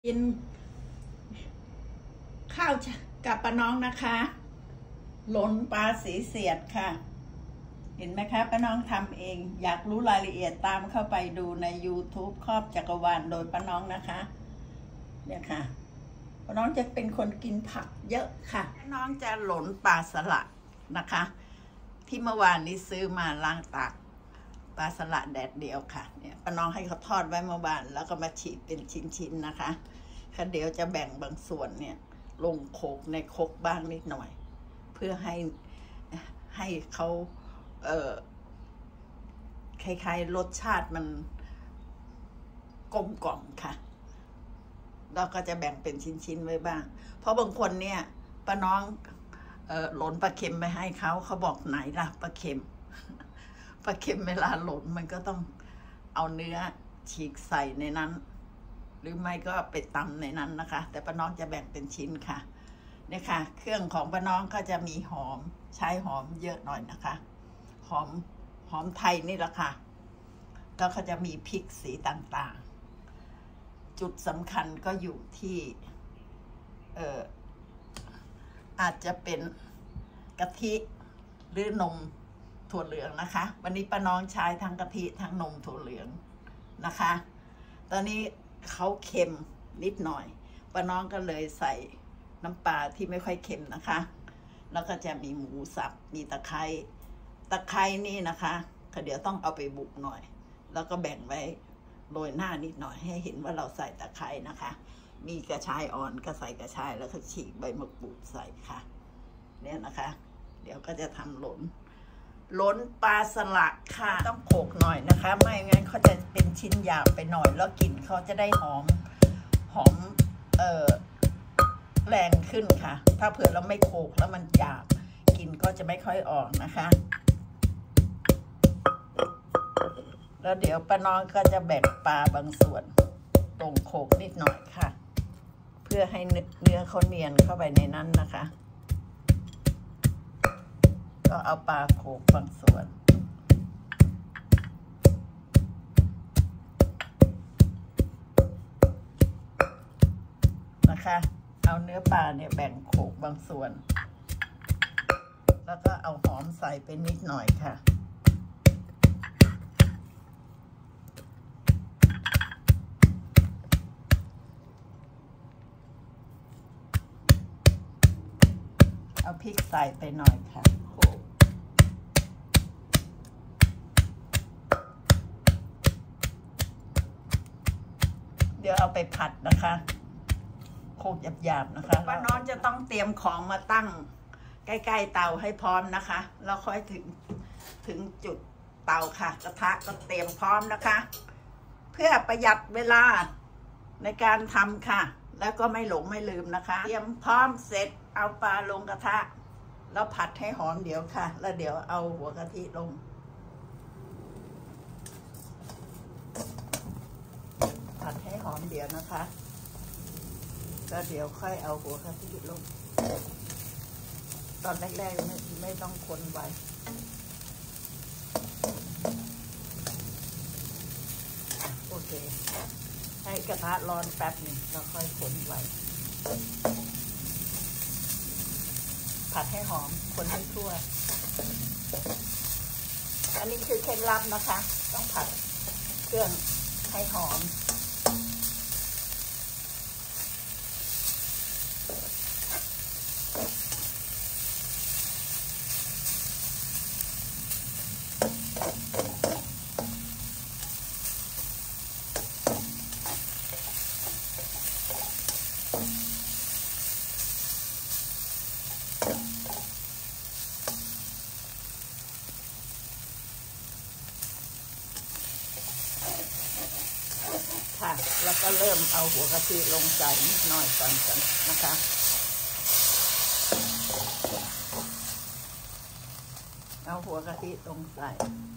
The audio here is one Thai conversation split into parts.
กินข้าวกับป้าน้องนะคะหลนปลาสีเสียดค่ะเห็นไหมคะป้าน้องทำเองอยากรู้รายละเอียดตามเข้าไปดูใน YouTube ครอบจักรวาลโดยป้าน้องนะคะเนี่ยค่ะป้าน้องจะเป็นคนกินผักเยอะค่ะป้าน้องจะหลนปลาสลัดนะคะที่เมื่อวานนี้ซื้อมาล้างตากปลาสลัดแดดเดียวค่ะเนี่ยป้าน้องให้เขาทอดไว้เมื่อวานแล้วก็มาฉีกเป็นชิ้นๆนะคะค่ะเดี๋ยวจะแบ่งบางส่วนเนี่ยลงโขกในครกบ้างนิดหน่อยเพื่อให้เขาคล้ายๆรสชาติมันกลมกล่อมค่ะเราก็จะแบ่งเป็นชิ้นๆไว้บ้างเพราะบางคนเนี่ยป้าน้องหลนปลาเค็มไปให้เขาบอกไหนล่ะปลาเค็มปลาเค็มเวลาหลนมันก็ต้องเอาเนื้อฉีกใส่ในนั้นหรือไม่ก็ไปตำในนั้นนะคะแต่ป้าน้องจะแบ่งเป็นชิ้นค่ะเนี่ยค่ะเครื่องของป้าน้องก็จะมีหอมใช้หอมเยอะหน่อยนะคะหอมไทยนี่แหละค่ะแล้วก็จะมีพริกสีต่างๆจุดสำคัญก็อยู่ที่อาจจะเป็นกะทิหรือนมถั่วเหลืองนะคะวันนี้ป้าน้องใช้ทั้งกะทิทั้งนมถั่วเหลืองนะคะตอนนี้เขาเค็มนิดหน่อยป้าน้องก็เลยใส่น้ำปลาที่ไม่ค่อยเค็มนะคะแล้วก็จะมีหมูสับมีตะไคร้นี่นะคะก็เดี๋ยวต้องเอาไปบุกหน่อยแล้วก็แบ่งไว้โรยหน้านิดหน่อยให้เห็นว่าเราใส่ตะไคร้นะคะมีกระชายอ่อนก็ใส่กระชายแล้วก็ฉีกใบมะกรูดใส่ค่ะเนี่ยนะคะเดี๋ยวก็จะทำหลนปลาสลัดค่ะต้องโขกหน่อยนะคะไม่งั้นเขาจะเป็นชิ้นหยาบไปหน่อยแล้วกลิ่นเขาจะได้หอมแรงขึ้นค่ะถ้าเผื่อเราไม่โขกแล้วมันหยาบกลิ่นก็จะไม่ค่อยออกนะคะแล้วเดี๋ยวป้าน้องก็จะแบ่งปลาบางส่วนตรงโขกนิดหน่อยค่ะเพื่อให้เนื้อเขาเนียนเข้าไปในนั้นนะคะก็เอาปลาโขกบางส่วนนะคะเอาเนื้อปลาเนี่ยแบ่งโขกบางส่วนแล้วก็เอาหอมใส่ไปนิดหน่อยค่ะเอาพริกใส่ไปหน่อยค่ะโขกเดี๋ยวเอาไปผัดนะคะโขกหยาบๆนะคะป้าน้องจะต้องเตรียมของมาตั้งใกล้ๆเตาให้พร้อมนะคะแล้วค่อยถึงจุดเตาค่ะกระทะก็เตรียมพร้อมนะคะเพื่อประหยัดเวลาในการทำค่ะแล้วก็ไม่หลงไม่ลืมนะคะเตรียมพร้อมเสร็จเอาปลาลงกระทะแล้วผัดให้หอมเดี๋ยวค่ะแล้วเดี๋ยวเอาหัวกะทิลงผัดให้หอมเดี๋ยวนะคะแล้วเดี๋ยวค่อยเอาหัวกะทิลงตอนแรกๆไม่ต้องคนไว้โอเคให้กระทะร้อนแป๊บหนึ่งแล้วค่อยคนไว้ผัดให้หอมคนให้ทั่วอันนี้คือเคล็ดลับนะคะต้องผัดเครื่องให้หอมค่ะแล้วก็เริ่มเอาหัวกะทิลงใส่นิดหน่อยก่อนนะคะเอาหัวกะทิลงใส่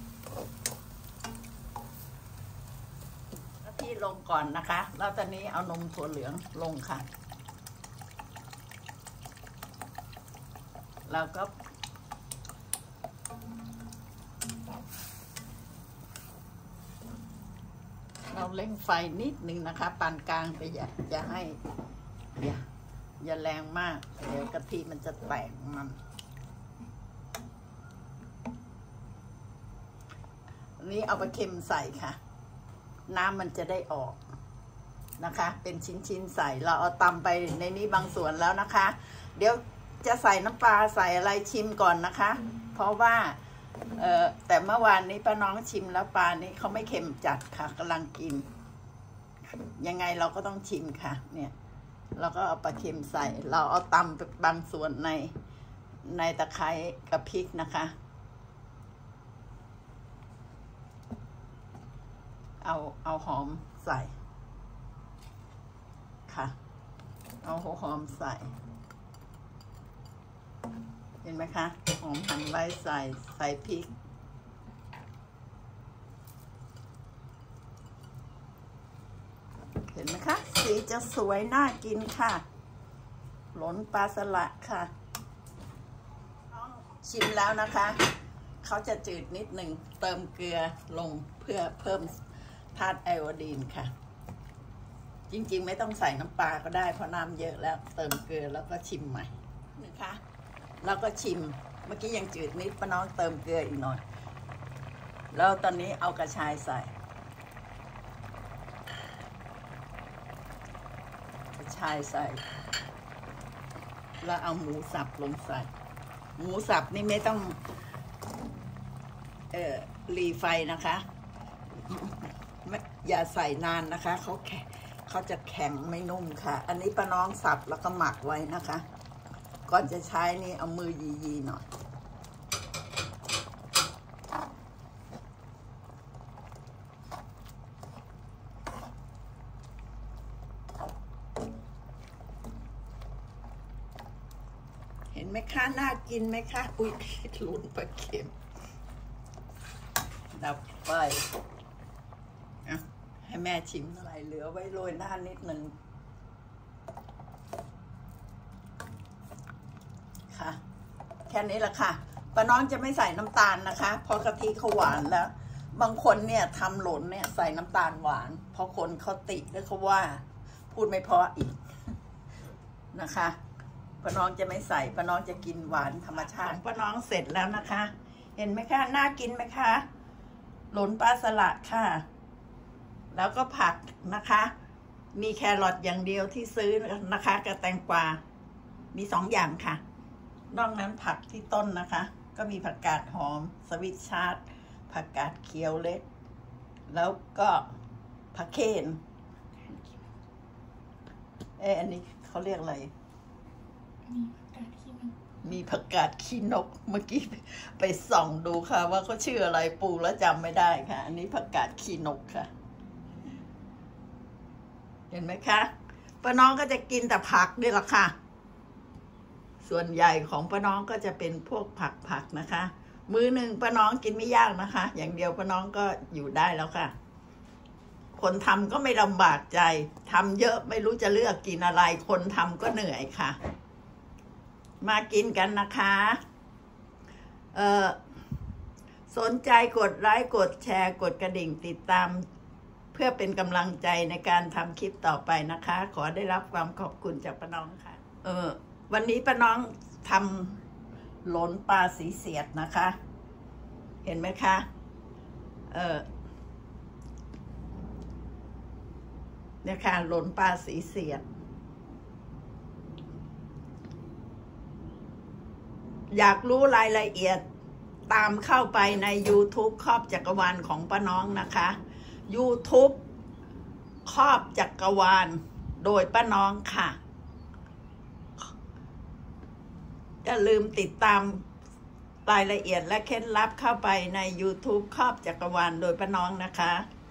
กะทิลงก่อนนะคะแล้วตอนนี้เอานมถั่วเหลืองลงค่ะแล้วก็เราเร่งไฟนิดหนึ่งนะคะปานกลางไปอย่าให้อย่าแรงมากเดี๋ยวกะทิมันจะแตกมันนี้เอาปลาเค็มใส่ค่ะน้ำมันจะได้ออกนะคะเป็นชิ้นๆใส่เราเอาตำไปในนี้บางส่วนแล้วนะคะเดี๋ยวจะใส่น้ำปลาใส่อะไรชิมก่อนนะคะเพราะว่าแต่เมื่อวานนี้ป้าน้องชิมแล้วปลานี้เขาไม่เค็มจัดค่ะกำลังกินยังไงเราก็ต้องชิมค่ะเนี่ยเราก็เอาปลาเค็มใส่เราเอาตำไปบางส่วนในตะไคร้กับพริกนะคะเอาหอมใส่ค่ะเอาหัวหอมใส่เห็นไหมคะหอมหั่นไว้ใส่พริกเห็นไหมคะสีจะสวยน่ากินค่ะหลนปลาสละค่ะชิมแล้วนะคะเขาจะจืดนิดหนึ่งเติมเกลือลงเพื่อเพิ่มธาตุไอโอดีนค่ะจริงๆไม่ต้องใส่น้ำปลาก็ได้เพราะน้ำเยอะแล้วเติมเกลือแล้วก็ชิมใหม่นะคะแล้วก็ชิมเมื่อกี้ยังจืดนิดป้าน้องเติมเกลืออีกหน่อยแล้วตอนนี้เอากระชายใส่กระชายใส่แล้วเอาหมูสับลงใส่หมูสับนี่ไม่ต้องรีไฟนะคะอย่าใส่นานนะคะเขาจะแข็งไม่นุ่มค่ะอันนี้ป้าน้องสับแล้วก็หมักไว้นะคะก่อนจะใช้นี่เอามือยีหน่อยเห็นไหมคะน่ากินไหมคะอุ้ยหลุนปลาเค็มดับไฟให้แม่ชิมอะไรเหลือไว้โรยหน้านิดหนึ่งค่ะแค่นี้แหละค่ะป้าน้องจะไม่ใส่น้ำตาลนะคะเพราะกะทิเขาหวานแล้วบางคนเนี่ยทำหล่นเนี่ยใส่น้ำตาลหวานเพราะคนเขาติแล้วเขาว่าพูดไม่เพราะอีกนะคะป้าน้องจะไม่ใส่ป้าน้องจะกินหวานธรรมชาติป้าน้องเสร็จแล้วนะคะเห็นไหมคะน่ากินไหมคะหล่นปลาสลัดค่ะแล้วก็ผักนะคะมีแครอทอย่างเดียวที่ซื้อนะคะกับแตงกวามี2 อย่างค่ะนอกนั้นผักที่ต้นนะคะก็มีผักกาดหอมสวิตชาร์ดผักกาดเขียวเล็กแล้วก็ผักเคนอันนี้เขาเรียกอะไรมีผักกาดขี้นกเมื่อกี้ไปส่องดูค่ะว่าเขาชื่ออะไรปลูกแล้วจำไม่ได้ค่ะอันนี้ผักกาดขี้นกค่ะเห็นไหมคะป้าน้องก็จะกินแต่ผักนี่แหละค่ะส่วนใหญ่ของป้าน้องก็จะเป็นพวกผักนะคะมื้อหนึ่งป้าน้องกินไม่ยากนะคะอย่างเดียวป้าน้องก็อยู่ได้แล้วค่ะคนทำก็ไม่ลำบากใจทำเยอะไม่รู้จะเลือกกินอะไรคนทำก็เหนื่อยค่ะมากินกันนะคะสนใจกดไลค์กดแชร์กดกระดิ่งติดตามเพื่อเป็นกำลังใจในการทำคลิปต่อไปนะคะขอได้รับความขอบคุณจากป้าน้องค่ะวันนี้ป้าน้องทำหลนปลาสีเสียดนะคะเห็นไหมคะเนี่ยค่ะหลนปลาสีเสียดอยากรู้รายละเอียดตามเข้าไปใน YouTube ครอบจักรวาลของป้าน้องนะคะ YouTube ครอบจักรวาลโดยป้าน้องค่ะอย่าลืมติดตามรายละเอียดและเคล็ดลับเข้าไปใน YouTube ครอบจักรวาลโดยป้าน้องนะคะ